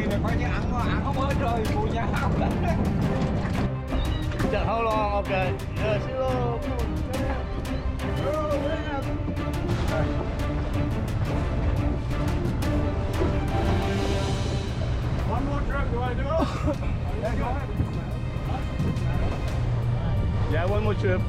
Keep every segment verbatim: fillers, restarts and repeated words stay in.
này coi như ăn ăn không hết rồi, mùi nhà không đấy. Chợ how long? Okay. Yeah, see you. One more trip, do I do? Yeah, go ahead. Yeah, one more trip.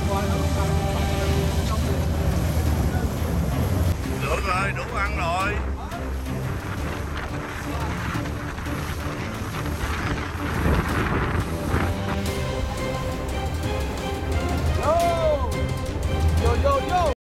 Được rồi, đủ ăn rồi.